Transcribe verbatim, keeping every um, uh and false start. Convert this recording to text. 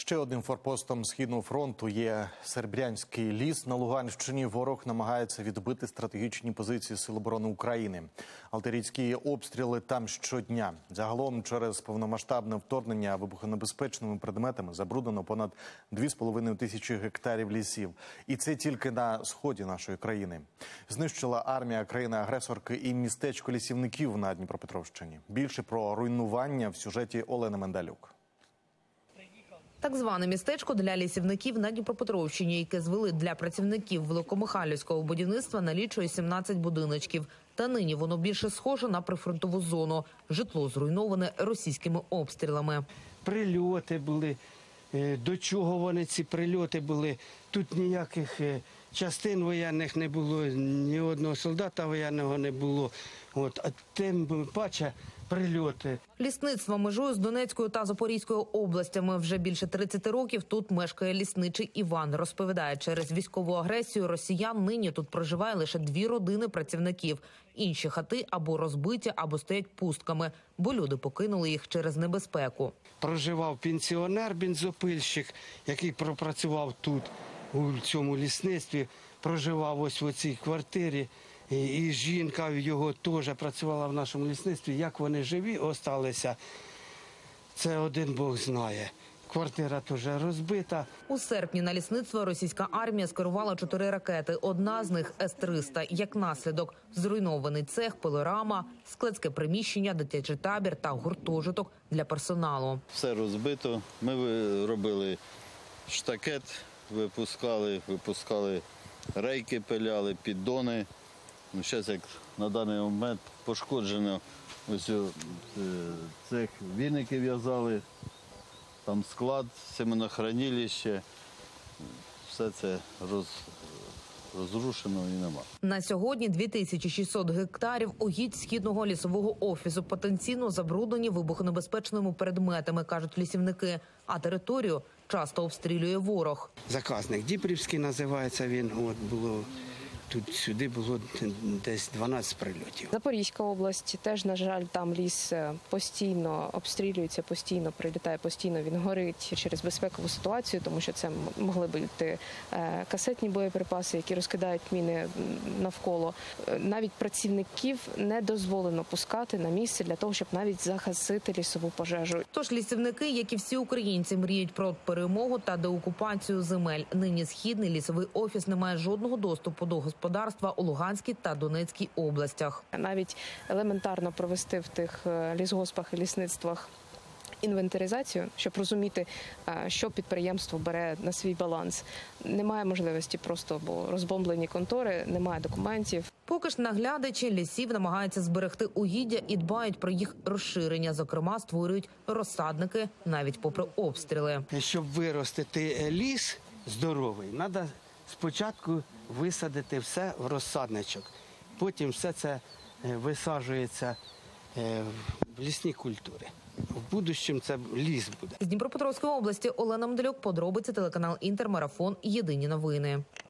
Ще одним форпостом Східного фронту є Серебрянський ліс. На Луганщині ворог намагається відбити стратегічні позиції Сил оборони України. Артилерійські обстріли там щодня. Загалом через повномасштабне вторгнення вибухонебезпечними предметами забруднено понад дві з половиною тисячі гектарів лісів. І це тільки на сході нашої країни. Знищила армія країни-агресорки і містечко лісівників на Дніпропетровщині. Більше про руйнування в сюжеті Олени Мендалюк. Так зване містечко для лісівників на Дніпропетровщині, яке звели для працівників Великомихайлівського будівництва, налічує сімнадцять будиночків. Та нині воно більше схоже на прифронтову зону. Житло зруйноване російськими обстрілами. Прильоти були. До чого вони, ці прильоти були? Тут ніяких частин воєнних не було, ні одного солдата воєнного не було. От, а тим паче прильоти. Лісництво межує з Донецькою та Запорізькою областями. Вже більше тридцяти років тут мешкає лісничий Іван. Розповідає, через військову агресію росіян нині тут проживає лише дві родини працівників. Інші хати або розбиті, або стоять пустками, бо люди покинули їх через небезпеку. Проживав пенсіонер-бензопильщик, який пропрацював тут, у цьому лісництві. Проживав ось в цій квартирі. І жінка його теж працювала в нашому лісництві. Як вони живі залишилися, це один Бог знає. Квартира теж розбита. У серпні на лісництво російська армія скерувала чотири ракети. Одна з них – С триста. Як наслідок – зруйнований цех, пилорама, складське приміщення, дитячий табір та гуртожиток для персоналу. Все розбито. Ми робили штакет, випускали, випускали рейки, пиляли, піддони. Ну, зараз, як на даний момент, пошкоджено ось цех, віники в'язали, там склад, семенохранилище, все це роз, розрушено і нема. На сьогодні дві тисячі шістсот гектарів угідь Східного лісового офісу потенційно забруднені вибухонебезпечними предметами, кажуть лісівники, а територію часто обстрілює ворог. Заказник Дніпрівський називається він, от було... Тут сюди було десь дванадцять прильотів. Запорізька область теж, на жаль, там ліс постійно обстрілюється, постійно прилітає, постійно він горить через безпекову ситуацію, тому що це могли бути касетні боєприпаси, які розкидають міни навколо. Навіть працівників не дозволено пускати на місце для того, щоб навіть загасити лісову пожежу. Тож лісівники, як і всі українці, мріють про перемогу та деокупацію земель. Нині Східний лісовий офіс не має жодного доступу до господарства. Господарства у Луганській та Донецькій областях. Навіть елементарно провести в тих лісгоспах і лісництвах інвентаризацію, щоб розуміти, що підприємство бере на свій баланс. Немає можливості просто, бо розбомблені контори, немає документів. Поки ж наглядачі лісів намагаються зберегти угіддя і дбають про їх розширення. Зокрема, створюють розсадники навіть попри обстріли. Щоб виростити ліс здоровий, треба спочатку висадити все в розсадничок, потім все це висаджується в лісні культури. В будущому це ліс буде. З Дніпропетровської області Олена Мендалюк, подробиці, телеканал Інтер, Марафон, Єдині новини.